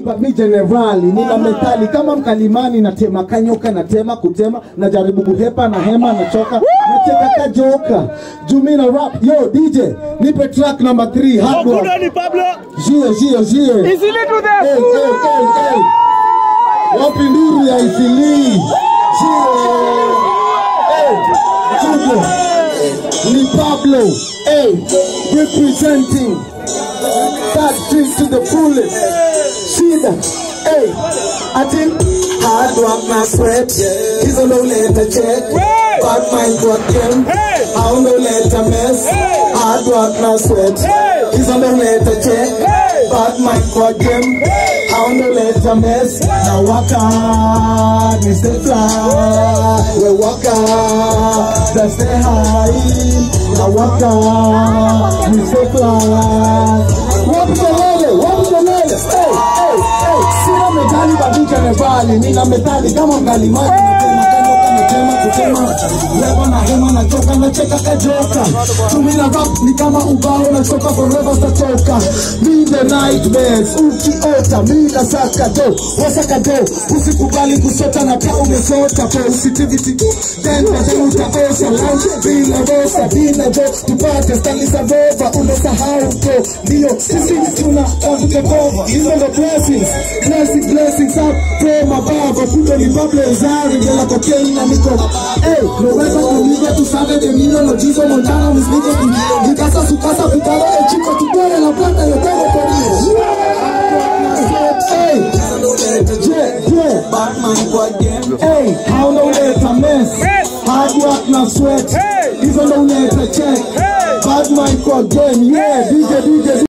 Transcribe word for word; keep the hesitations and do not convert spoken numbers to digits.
Mi generali, nina metali kama mkalimani na tema kanyoka na tema kutema na jaribu kuhepa na hema na choka na cheka kajoka Jumina rap. Yo D J nipe track number three hard work. Okuna ni Pablo. Jie jie jie Isili to the hey, hey, hey, hey. Wapi nduru ya Isili Jie hey. Jugo ni Pablo hey. Representing that street to the fullest. Shida, hey, I think hard work na sweat. He's a low letter check. Bad mind got them. How no letter mess. Hard work na sweat. He's a low letter check. Bad mind got them. How no letter mess. Now walk on, Mister Fly. We walk on, just stay high. Now walk on, Mister Fly. What the hell? What the hell? Hey, hey, hey. Sina metali badika nevali. Nina metali kama mkalimani. Natema kanyoka natema kutema. Leva na hema na choka na cheka kajoka. Tumina rap ni kama ubao na choka forever statoka. Me the nightmares ukiota. Me na saka do. Wasaka do. Usikubali kusota na kaa umesota. Positivity. Then wajen utaosa. Lounge bila rosa. Bila do. Tupate stali sa vova. Umesahau ko. Dio sisi tuna kavu kekova. These are the blessings. Blessings, blessings up. Pray my baba. Puto ni Pablo Zari. Yela cocaine na niko. Hey, no wepa conmigo. Tu sabes de mí. No jizo Montana. Mis niggas. Mi casa, su casa. Picado el chico. Tu pone la plata. Yo tengo por ellos. Hey, yeah, yeah. Batman got them. Hey, how no let a mess. Hard work na sweat. Even though let a check. Batman got them. Yeah, D J, D J.